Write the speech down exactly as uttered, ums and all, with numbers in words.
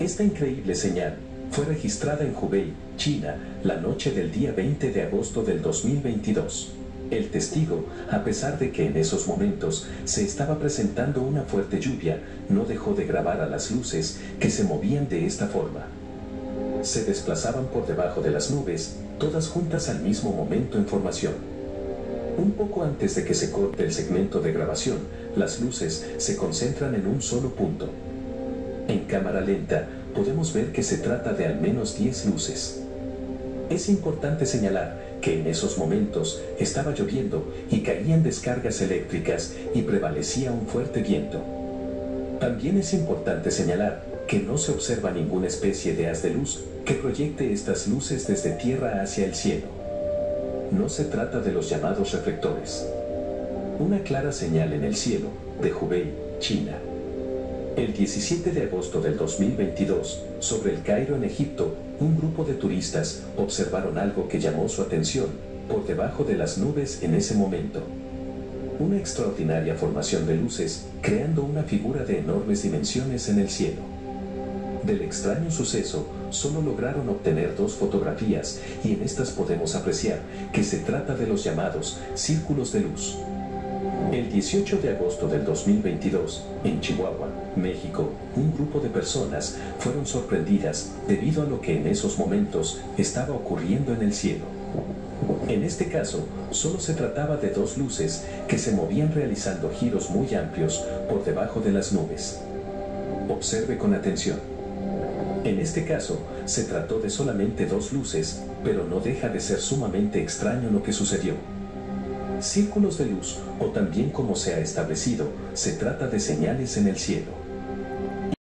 Esta increíble señal fue registrada en Hubei, China, la noche del día veinte de agosto del dos mil veintidós. El testigo, a pesar de que en esos momentos se estaba presentando una fuerte lluvia, no dejó de grabar a las luces que se movían de esta forma. Se desplazaban por debajo de las nubes, todas juntas al mismo momento en formación. Un poco antes de que se corte el segmento de grabación, las luces se concentran en un solo punto. En cámara lenta, podemos ver que se trata de al menos diez luces. Es importante señalar que en esos momentos estaba lloviendo y caían descargas eléctricas y prevalecía un fuerte viento. También es importante señalar que no se observa ninguna especie de haz de luz que proyecte estas luces desde tierra hacia el cielo. No se trata de los llamados reflectores. Una clara señal en el cielo de Hubei, China. El diecisiete de agosto del dos mil veintidós, sobre el Cairo en Egipto, un grupo de turistas observaron algo que llamó su atención por debajo de las nubes en ese momento. Una extraordinaria formación de luces, creando una figura de enormes dimensiones en el cielo. Del extraño suceso, solo lograron obtener dos fotografías y en estas podemos apreciar que se trata de los llamados círculos de luz. El dieciocho de agosto del dos mil veintidós, en Chihuahua, México, un grupo de personas fueron sorprendidas debido a lo que en esos momentos estaba ocurriendo en el cielo. En este caso, solo se trataba de dos luces que se movían realizando giros muy amplios por debajo de las nubes. Observe con atención. En este caso, se trató de solamente dos luces, pero no deja de ser sumamente extraño lo que sucedió. Círculos de luz, o también como se ha establecido, se trata de señales en el cielo.